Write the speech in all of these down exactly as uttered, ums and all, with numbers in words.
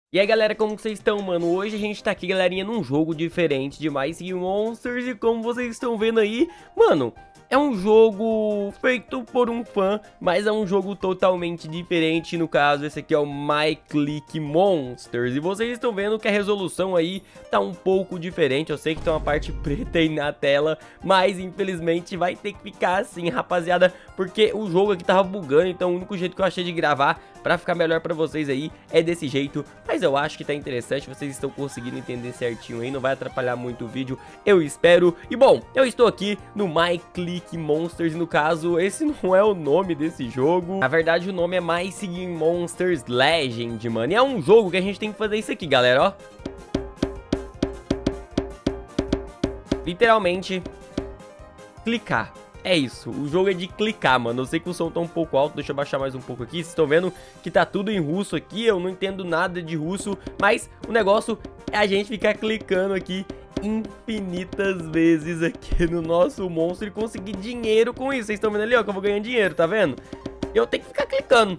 E aí galera, como vocês estão, mano? Hoje a gente tá aqui, galerinha, num jogo diferente de My Singing Monsters. E como vocês estão vendo aí, mano, é um jogo feito por um fã, mas é um jogo totalmente diferente. No caso, esse aqui é o My Click Monsters. E vocês estão vendo que a resolução aí tá um pouco diferente. Eu sei que tem uma parte preta aí na tela, mas infelizmente vai ter que ficar assim, rapaziada, porque o jogo aqui tava bugando. Então o único jeito que eu achei de gravar pra ficar melhor pra vocês aí é desse jeito. Mas eu acho que tá interessante, vocês estão conseguindo entender certinho aí, não vai atrapalhar muito o vídeo, eu espero. E bom, eu estou aqui no My Click Monsters, e no caso, esse não é o nome desse jogo. Na verdade, o nome é My Singing Monsters Legend, mano. E é um jogo que a gente tem que fazer isso aqui, galera, ó. Literalmente, clicar. É isso, o jogo é de clicar, mano. Eu sei que o som tá um pouco alto, deixa eu baixar mais um pouco aqui. Vocês estão vendo que tá tudo em russo aqui, eu não entendo nada de russo, mas o negócio é a gente ficar clicando aqui infinitas vezes aqui no nosso monstro e conseguir dinheiro com isso. Vocês estão vendo ali, ó, que eu vou ganhando dinheiro, tá vendo? Eu tenho que ficar clicando.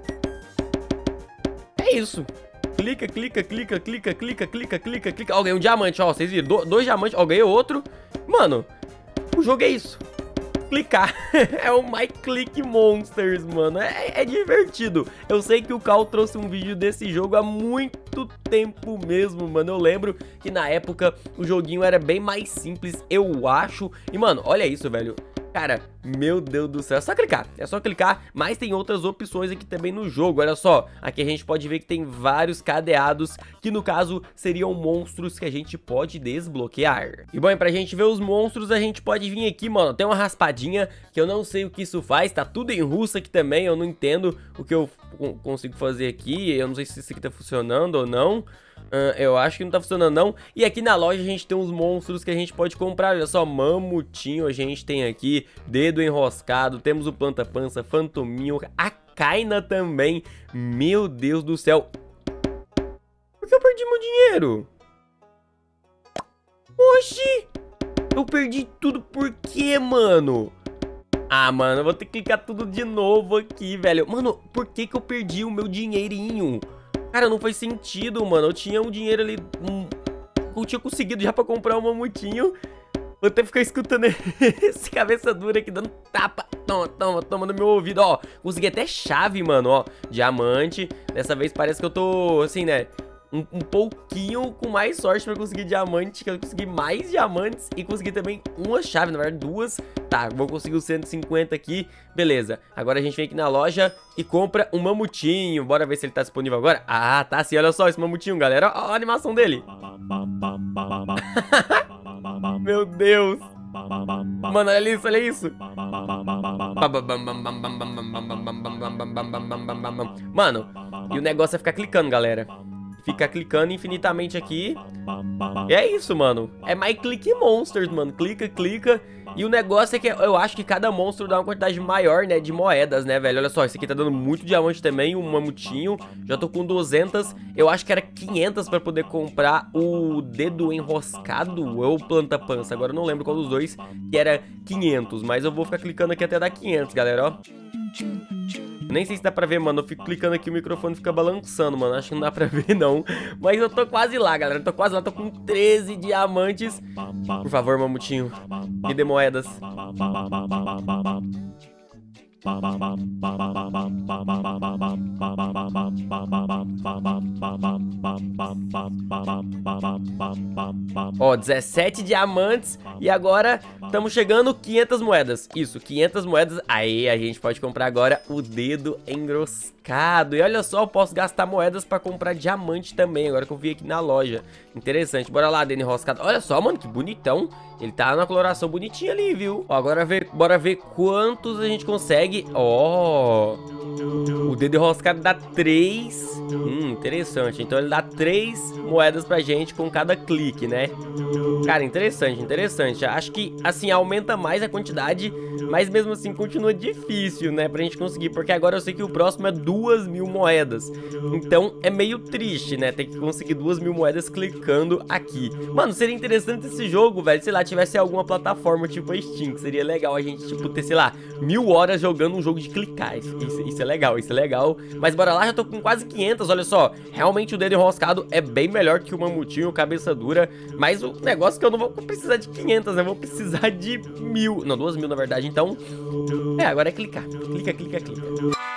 É isso. Clica, clica, clica, clica, clica, clica, clica, clica. Ó, ganhei um diamante, ó, vocês viram? Do, dois diamantes, ó, ganhei outro. Mano, o jogo é isso. Clicar. É o My Click Monsters, mano. É, é divertido. Eu sei que o Cal trouxe um vídeo desse jogo há muito tempo mesmo, mano. Eu lembro que na época o joguinho era bem mais simples, eu acho. E, mano, olha isso, velho. Cara, meu Deus do céu, é só clicar, é só clicar, mas tem outras opções aqui também no jogo, olha só. Aqui a gente pode ver que tem vários cadeados, que no caso seriam monstros que a gente pode desbloquear. E bom, e pra gente ver os monstros, a gente pode vir aqui, mano, tem uma raspadinha, que eu não sei o que isso faz, tá tudo em russo aqui também, eu não entendo o que eu consigo fazer aqui, eu não sei se isso aqui tá funcionando ou não. Uh, eu acho que não tá funcionando não. E aqui na loja a gente tem uns monstros que a gente pode comprar. Olha só, mamutinho a gente tem aqui, dedo enroscado, temos o planta-pança, fantominho, a Kaina também. Meu Deus do céu. Por que eu perdi meu dinheiro? Oxi! Eu perdi tudo por quê, mano? Ah, mano, eu vou ter que clicar tudo de novo aqui, velho. Mano, por que que eu perdi o meu dinheirinho? Cara, não faz sentido, mano. Eu tinha um dinheiro ali. Um... Eu tinha conseguido já pra comprar um mamutinho. Vou até ficar escutando esse cabeça dura aqui dando tapa. Toma, toma, toma no meu ouvido, ó. Consegui até chave, mano, ó. Diamante. Dessa vez parece que eu tô, assim, né? Um, um pouquinho com mais sorte pra conseguir diamante, que eu consegui mais diamantes e consegui também uma chave, na verdade duas. Tá, vou conseguir os cento e cinquenta aqui, beleza. Agora a gente vem aqui na loja e compra um mamutinho. Bora ver se ele tá disponível agora. Ah, tá sim, olha só esse mamutinho, galera. Ó, ó a animação dele. Meu Deus. Mano, olha isso, olha isso. Mano, e o negócio é ficar clicando, galera. Fica clicando infinitamente aqui. E é isso, mano. É My Click Monsters, mano. Clica, clica. E o negócio é que eu acho que cada monstro dá uma quantidade maior, né, de moedas, né, velho. Olha só, esse aqui tá dando muito diamante também, um mamutinho. Já tô com duzentas. Eu acho que era quinhentas pra poder comprar o dedo enroscado ou planta-pança. Agora eu não lembro qual dos dois que era quinhentos. Mas eu vou ficar clicando aqui até dar quinhentos, galera, ó. Nem sei se dá pra ver, mano. Eu fico clicando aqui, o microfone fica balançando, mano. Acho que não dá pra ver, não. Mas eu tô quase lá, galera. Eu tô quase lá. Tô com treze diamantes. Por favor, mamutinho. Me dê moedas. Ó, dezessete diamantes. E agora estamos chegando quinhentas moedas. Isso, quinhentas moedas. Aí a gente pode comprar agora o dedo enroscado. E olha só, eu posso gastar moedas para comprar diamante também. Agora que eu vi aqui na loja. Interessante, bora lá, dedo enroscado. Olha só, mano, que bonitão. Ele tá na coloração bonitinha ali, viu? Ó, agora ver, bora ver quantos a gente consegue. Ó, o dedo enroscado dá três. Hum, interessante. Então ele dá três moedas pra gente com cada clique, né? Cara, interessante, interessante. Acho que as assim, aumenta mais a quantidade, mas mesmo assim continua difícil, né, pra gente conseguir, porque agora eu sei que o próximo é duas mil moedas. Então é meio triste, né, ter que conseguir duas mil moedas clicando aqui. Mano, seria interessante esse jogo, velho, sei lá, tivesse alguma plataforma tipo a Steam, que seria legal a gente, tipo, ter, sei lá, mil horas jogando um jogo de clicar. Isso, isso, isso é legal, isso é legal. Mas bora lá, já tô com quase quinhentas, olha só. Realmente o dedo enroscado é bem melhor que o mamutinho, cabeça dura. Mas o negócio é que eu não vou precisar de quinhentas, né? Eu vou precisar de mil. Não, duas mil na verdade, então... É, agora é clicar. Clica, clica, clica.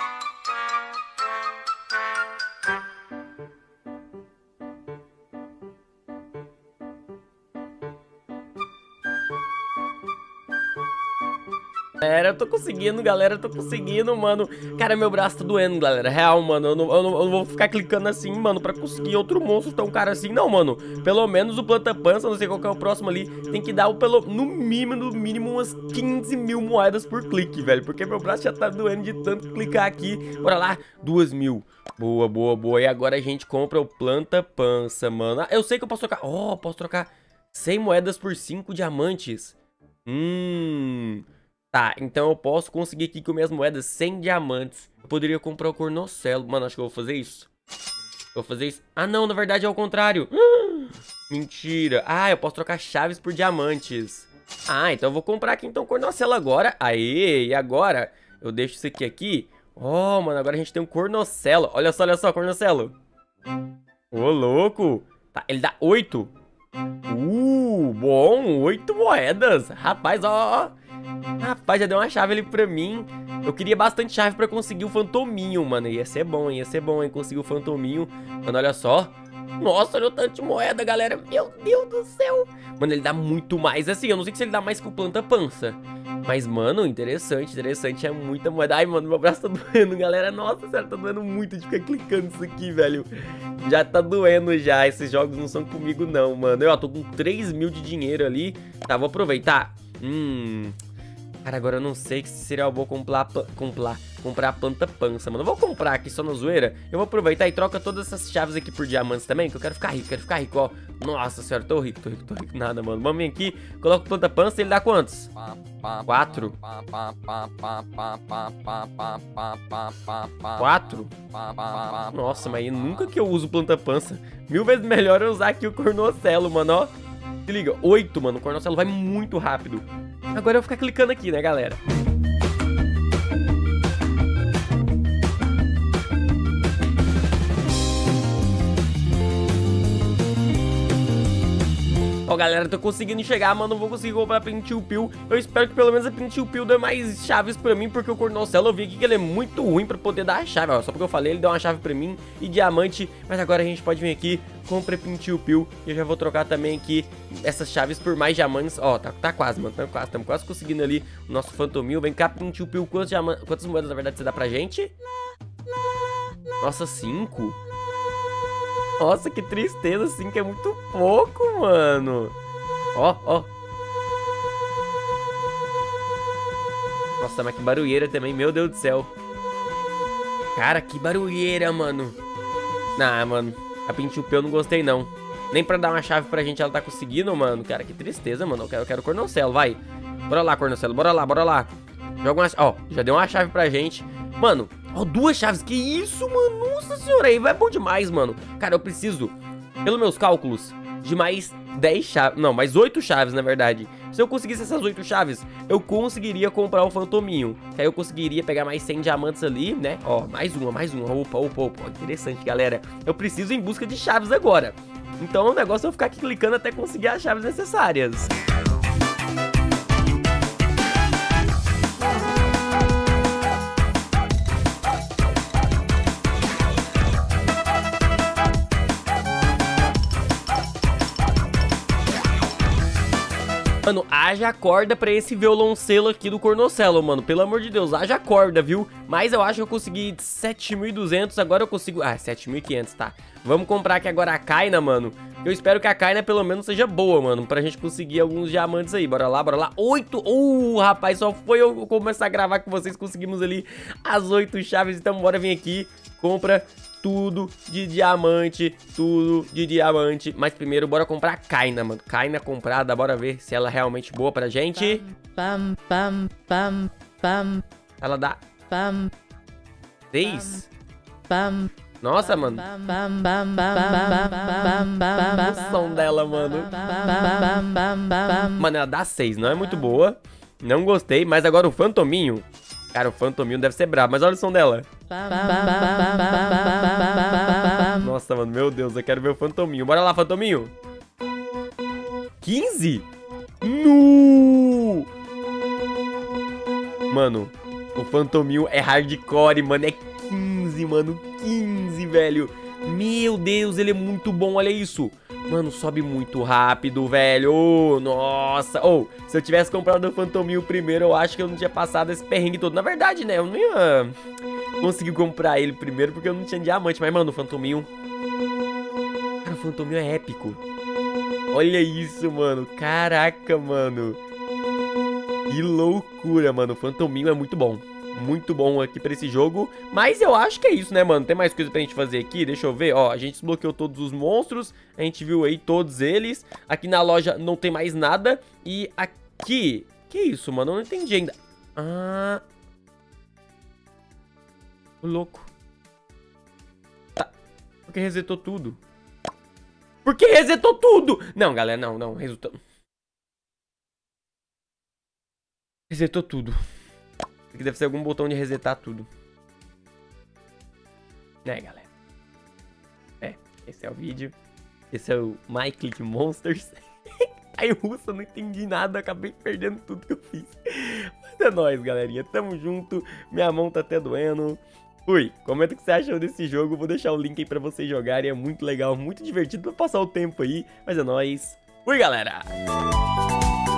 Galera, eu tô conseguindo, galera, eu tô conseguindo, mano. Cara, meu braço tá doendo, galera. Real, mano, eu não, eu não, eu não vou ficar clicando assim, mano, pra conseguir outro monstro tão caro assim, não, mano. Pelo menos o planta pança, não sei qual que é o próximo ali, tem que dar o pelo, no mínimo, no mínimo umas quinze mil moedas por clique, velho. Porque meu braço já tá doendo de tanto clicar aqui. Bora lá, duas mil. Boa, boa, boa. E agora a gente compra o planta pança, mano. Ah, eu sei que eu posso trocar, ó, oh, posso trocar cem moedas por cinco diamantes. Hum... Tá, então eu posso conseguir aqui com minhas moedas cem diamantes. Eu poderia comprar o cornocelo. Mano, acho que eu vou fazer isso. Eu vou fazer isso. Ah, não, na verdade é o contrário. Mentira. Ah, eu posso trocar chaves por diamantes. Ah, então eu vou comprar aqui então o cornocelo agora. Aê, e agora eu deixo isso aqui aqui. Oh, mano, agora a gente tem um cornocelo. Olha só, olha só, cornocelo. Ô, louco. Tá, ele dá oito. Uh, bom, oito moedas. Rapaz, ó, ó. Rapaz, já deu uma chave ali pra mim. Eu queria bastante chave pra conseguir o fantominho, mano. Ia ser bom, ia ser bom, hein, conseguir o fantominho. Mano, olha só. Nossa, olha o tanto de moeda, galera. Meu Deus do céu. Mano, ele dá muito mais. Assim, eu não sei se ele dá mais que o planta pança. Mas, mano, interessante, interessante. É muita moeda. Ai, mano, meu braço tá doendo, galera. Nossa, sério, tá doendo muito de ficar clicando isso aqui, velho. Já tá doendo já. Esses jogos não são comigo, não, mano. Eu ó, tô com três mil de dinheiro ali. Tá, vou aproveitar. Hum... Cara, agora eu não sei se seria bom comprar, comprar, comprar a planta pança, mano. Eu vou comprar aqui só na zoeira. Eu vou aproveitar e troca todas essas chaves aqui por diamantes também, que eu quero ficar rico, quero ficar rico, ó. Nossa senhora, tô rico, tô rico, tô rico. Nada, mano. Vamos vir aqui, coloca planta pança e ele dá quantos? Quatro. Quatro? Nossa, mas nunca que eu uso planta pança. Mil vezes melhor eu usar aqui o cornocelo, mano, ó. Se liga, oito, mano. O cornocelo vai muito rápido. Agora eu vou ficar clicando aqui, né, galera? Ó, galera, tô conseguindo chegar, mas não vou conseguir comprar a Pintil Pill. Eu espero que pelo menos a Pintil Pill dê mais chaves pra mim, porque o cornocelo eu vi aqui que ele é muito ruim pra poder dar a chave. Ó, só porque eu falei, ele deu uma chave pra mim e diamante. Mas agora a gente pode vir aqui, compra a Pintil Pill. E eu já vou trocar também aqui essas chaves por mais diamantes. Ó, tá, tá quase, mano, estamos quase, estamos quase conseguindo ali o nosso fantominho. Vem cá, Pintil Pill, quantos diamantes, quantas moedas na verdade você dá pra gente? Nossa, cinco? Nossa, que tristeza, assim, que é muito pouco, mano. Ó, ó. Nossa, mas que barulheira também, meu Deus do céu. Cara, que barulheira, mano. Nah, mano, a Pintil Pill eu não gostei, não. Nem pra dar uma chave pra gente ela tá conseguindo, mano. Cara, que tristeza, mano. Eu quero, eu quero cornocelo, vai. Bora lá, cornocelo, bora lá, bora lá. Joga uma... Ó, já deu uma chave pra gente. Mano, ó, duas chaves. Que isso, mano? Nossa senhora, aí vai bom demais, mano. Cara, eu preciso, pelos meus cálculos, de mais dez chaves. Não, mais oito chaves, na verdade. Se eu conseguisse essas oito chaves, eu conseguiria comprar o fantominho. Que aí eu conseguiria pegar mais cem diamantes ali, né? Ó, mais uma, mais uma. Opa, opa, opa. Interessante, galera. Eu preciso em busca de chaves agora. Então o negócio é eu ficar aqui clicando até conseguir as chaves necessárias. Mano, haja corda pra esse violoncelo aqui do cornocelo, mano. Pelo amor de Deus, haja corda, viu? Mas eu acho que eu consegui sete mil e duzentos, agora eu consigo... Ah, sete mil e quinhentos, tá. Vamos comprar aqui agora a Kaina, mano. Eu espero que a Kaina pelo menos seja boa, mano, pra gente conseguir alguns diamantes aí. Bora lá, bora lá. Oito! Uh, rapaz, só foi eu começar a gravar com vocês, conseguimos ali as oito chaves. Então bora vir aqui, compra tudo de diamante, tudo de diamante. Mas primeiro, bora comprar a Kaina, mano. Kaina comprada, bora ver se ela é realmente boa pra gente. Pam, pam, pam, pam, Ela dá pam, seis. pam. Nossa, mano. O som dela, mano. Mano, ela dá seis, não é muito boa. Não gostei, mas agora o Fantominho. Cara, o Fantominho deve ser brabo, mas olha o som dela. Nossa, mano, meu Deus, eu quero ver o Fantominho. Bora lá, Fantominho. quinze? No! Mano, o Fantominho é hardcore, mano. É quinze, mano. quinze, velho. Meu Deus, ele é muito bom, olha isso. Mano, sobe muito rápido, velho. Oh, nossa. Ou, oh, se eu tivesse comprado o Fantominho primeiro, eu acho que eu não tinha passado esse perrengue todo. Na verdade, né, eu não ia conseguir comprar ele primeiro porque eu não tinha diamante. Mas, mano, o Fantominho... Cara, o Fantominho é épico. Olha isso, mano. Caraca, mano. Que loucura, mano. O Fantominho é muito bom. Muito bom aqui pra esse jogo. Mas eu acho que é isso, né, mano? Tem mais coisa pra gente fazer aqui? Deixa eu ver. Ó, a gente desbloqueou todos os monstros. A gente viu aí todos eles. Aqui na loja não tem mais nada. E aqui... Que isso, mano? Eu não entendi ainda. Ah... O louco. Tá. Porque resetou tudo. Porque resetou tudo! Não, galera, não, não. Resultou... Resetou tudo. Aqui deve ser algum botão de resetar tudo. É, galera. É, esse é o vídeo. Esse é o My Click Monsters. Aí, russo, eu não entendi nada. Acabei perdendo tudo que eu fiz. Mas é nóis, galerinha. Tamo junto. Minha mão tá até doendo. Fui. Comenta o que você achou desse jogo. Vou deixar o link aí pra vocês jogarem. É muito legal, muito divertido pra passar o tempo aí. Mas é nóis. Fui, galera.